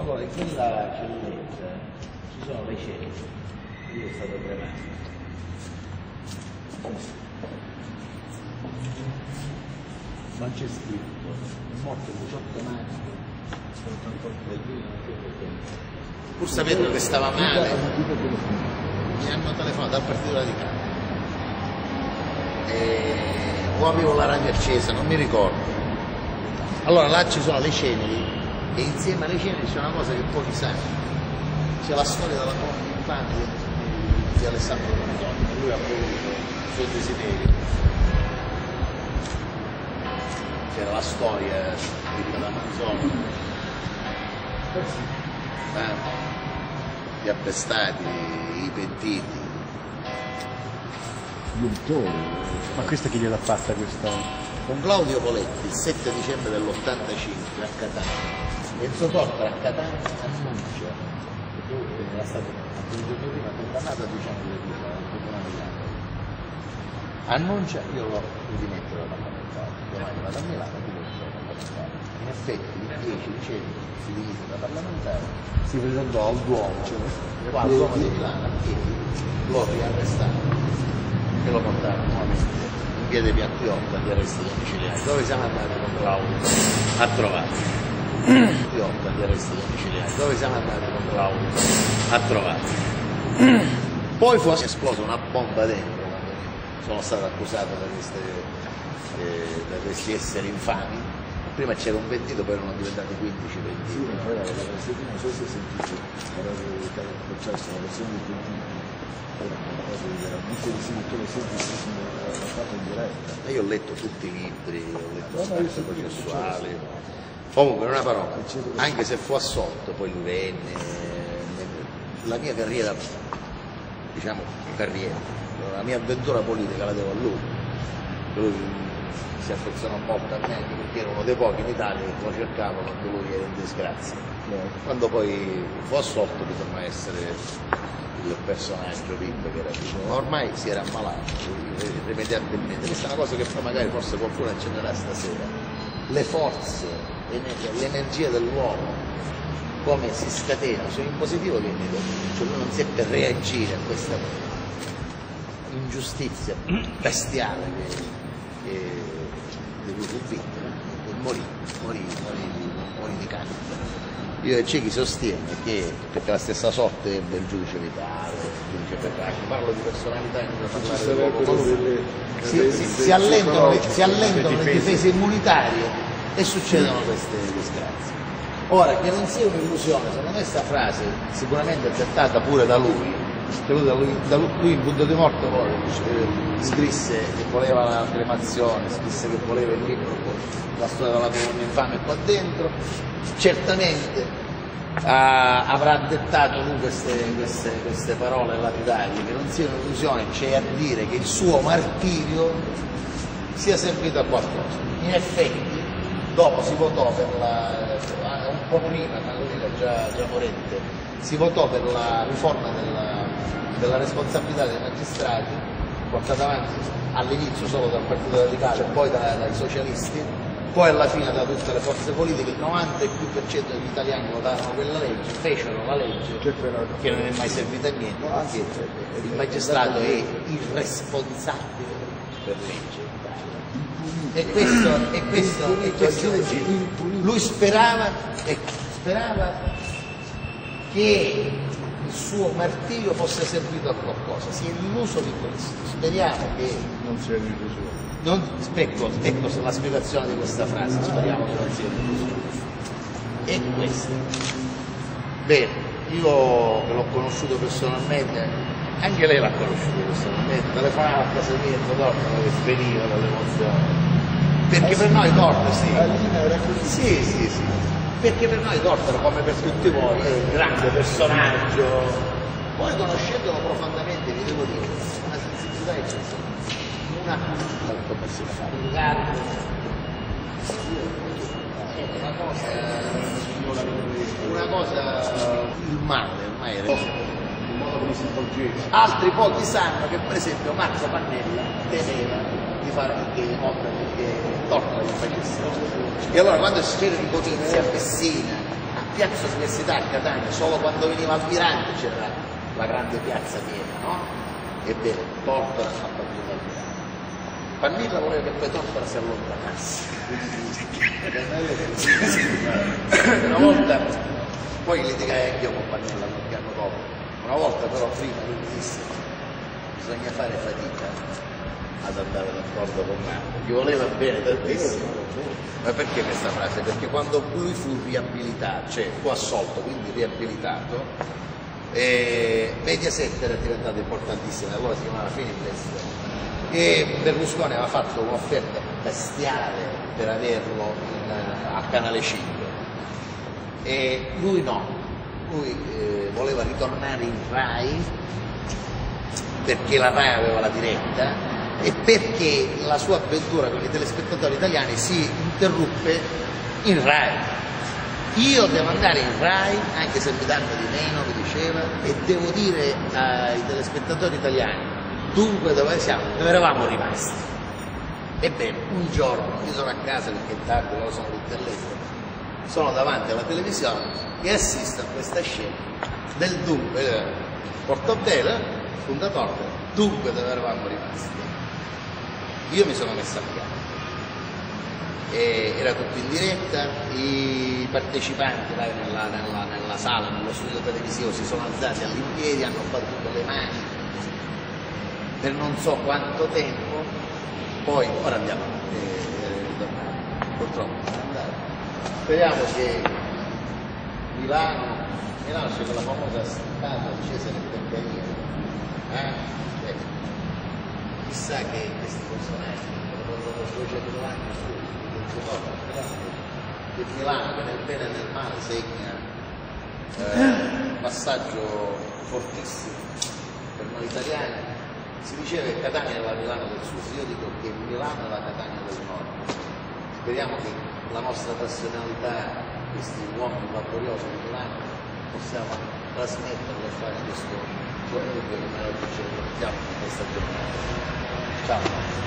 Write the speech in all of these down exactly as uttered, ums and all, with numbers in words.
Allora, in quella celletta ci sono le celle, io è stato cremato. Non c'è scritto, è morto il diciotto maggio del duemilaotto. Pur sapendo che stava male, mi hanno telefonato dal Partito Radicale. E... o avevo la radio accesa, non mi ricordo. Allora là ci sono le ceneri e insieme alle ceneri c'è una cosa che pochi sanno. C'è la storia della colonna infame di, di Alessandro Donatoni, lui ha voluto il suo desiderio. C'era la storia di Villa Manzoni, eh, gli appestati, i pentiti. Ma questa chi gliel'ha fatta questa? Con Claudio Poletti il sette dicembre dell'ottantacinque a Catania. Enzo Tortora a Catania annuncia che tu era stato alcuni giorni prima condannato a dieci anni di reclusione al Tribunale di Napoli. Annuncia, io lo ridimetto da parlamentare, domani vado a Milano, tu lo da parlamentare. In effetti il dieci dicembre si divise da parlamentare, si presentò al Duomo, cioè, qua al Duomo di Milano, e lo riarrestarono e lo portarono nuovamente in via dei Piattiorta agli arresti domiciliari. Dove siamo andati con Claudio a trovare? Piattiorta agli arresti domiciliari. Dove siamo andati con Claudio a trovare? Poi fu esplosa una bomba dentro quando sono stato accusato da, queste, eh, da questi esseri infami. Prima c'era un pentito, poi erano diventati quindici pentiti. Sì, ma poi la Presidente, non so se sentite parlare del processo, la versione dei pentiti. Una cosa veramente di sì, tutto lo senti, l'ha fatto in diretta. E io ho letto tutti i libri, ho letto Spazio processuale. Comunque, in una parola, anche se fu assolto, poi lui venne, la mia carriera, diciamo carriera, la mia avventura politica la devo a lui. Lui si affezionò molto a me perché ero uno dei pochi in Italia che lo cercavo quando lui era in disgrazia. Quando poi fu assolto bisogna essere il personaggio V I P che era vicino, ma ormai si era ammalato irrimediabilmente. Questa è una cosa che poi magari forse qualcuno accenderà stasera. Le forze, l'energia dell'uomo, come si scatena, sia in positivo che in negativo, cioè lui non seppe reagire a questa ingiustizia bestiale che, che, di cui fu vittima e morì, morì, morì, morì di cancro. Io e Cecchi sostiene che, perché la stessa sorte ebbe il giudice Vitale, il giudice Petracchi, parlo di personalità e non parlare di poco, si, si, si allentano, le, si allentano le difese immunitarie e succedono queste disgrazie. Ora, che non sia un'illusione, secondo me questa frase, sicuramente dettata pure da lui, da lui, da lui, lui in punto di morte poi scrisse che voleva la cremazione, scrisse che voleva il libro, la storia della colonna infame qua dentro. Certamente uh, avrà dettato lui queste, queste, queste parole lapidarie, che non sia un'illusione, c'è a dire che il suo martirio sia servito a qualcosa. In effetti, dopo si votò per la, un po' prima, ma lui era già, già morente, si votò per la riforma della, della responsabilità dei magistrati, portata avanti all'inizio solo dal Partito Radicale, poi da, dai socialisti, poi alla fine da tutte le forze politiche. Il novanta e più per cento degli italiani votarono quella legge, fecero la legge che non è mai servita a niente, perché il magistrato è irresponsabile per legge. E questo, e questo, e questo lui sperava, e sperava che il suo martirio fosse servito a qualcosa, si è illuso di questo. Speriamo che non sia un'illusione. Non, ecco, ecco la spiegazione di questa frase, speriamo che non sia un'illusione. E questa. Bene, io che l'ho conosciuto personalmente, anche lei l'ha conosciuto personalmente, telefonava a casa mia e Tortora che veniva dall'emozione. Perché per noi Tortora, sì. Sì, sì, sì. Perché per noi Tortora, come per tutti voi, è un grande personaggio. Poi conoscendolo profondamente vi devo dire, una sensibilità eccezionale. Una, come si fa? Un gatto, una cosa, una cosa, il male ormai era il modo come si svolgeva. Altri pochi sanno che per esempio Marco Pannella temeva di fare che che Tortora gli facesse. E allora quando c'era Nicotinzi a Messina Piazza Università a Catania, solo quando veniva Almirante c'era la grande piazza piena, no? Ebbene, Tortora ha Pannilla Almirante. Pannilla voleva che poi Tortora si allontanasse. Una volta, poi litigai anche io con Pannilla qualche anno dopo, una volta però prima lui mi disse bisogna fare fatica ad andare d'accordo con me, perché voleva bene tantissimo. Ma perché questa frase? Perché quando lui fu riabilitato, cioè fu assolto, quindi riabilitato, eh, Mediaset era diventata importantissima, allora si chiamava Fininvest, e Berlusconi aveva fatto un'offerta bestiale per averlo in, a Canale cinque, e lui no, lui eh, voleva ritornare in Rai perché la Rai aveva la diretta e perché la sua avventura con i telespettatori italiani si interruppe in Rai. Io devo andare in Rai, anche se mi danno di meno, mi diceva, e devo dire ai telespettatori italiani, dunque dove siamo? Dove eravamo rimasti. Ebbene, un giorno, io sono a casa perché è tardi, loro sono tutti a letto, sono davanti alla televisione e assisto a questa scena del dunque, Portobello, fondatore, dunque dove eravamo rimasti. Io mi sono messa a piangere, e era tutto in diretta, i partecipanti là nella, nella, nella sala, nello studio televisivo si sono alzati all'impiedi, hanno battuto le mani per non so quanto tempo, poi ora andiamo avanti, eh, purtroppo bisogna andare. Speriamo che Milano, Milano c'è quella famosa strada di Cesare Beccaria, eh? Chissà che questi personaggi dopo duecento anni che Milano, che nel bene e nel male segna eh, un passaggio fortissimo per noi italiani. Si diceva che Catania è la Milano del Sud, io dico che Milano è la Catania del Nord. Speriamo che la nostra passionalità, questi uomini laboriosi di Milano, possiamo trasmetterlo e fare questo giorno che noi oggi ci ricordiamo in questa giornata. Ciao.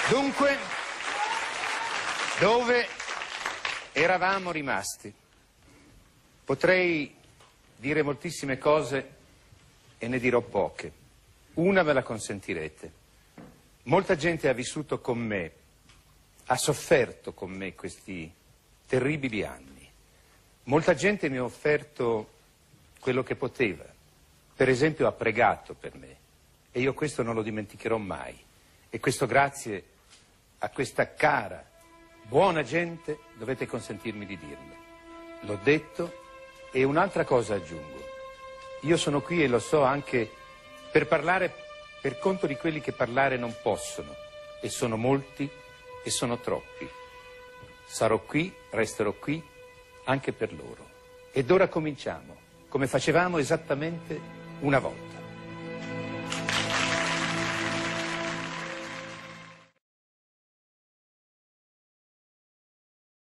Dunque, dove eravamo rimasti? Potrei dire moltissime cose e ne dirò poche. Una ve la consentirete. Molta gente ha vissuto con me, ha sofferto con me questi terribili anni. Molta gente mi ha offerto quello che poteva. Per esempio ha pregato per me e io questo non lo dimenticherò mai. E questo grazie a questa cara, buona gente dovete consentirmi di dirlo. L'ho detto e un'altra cosa aggiungo. Io sono qui e lo so anche per parlare per conto di quelli che parlare non possono e sono molti e sono troppi. Sarò qui, resterò qui anche per loro. Ed ora cominciamo, come facevamo esattamente una volta.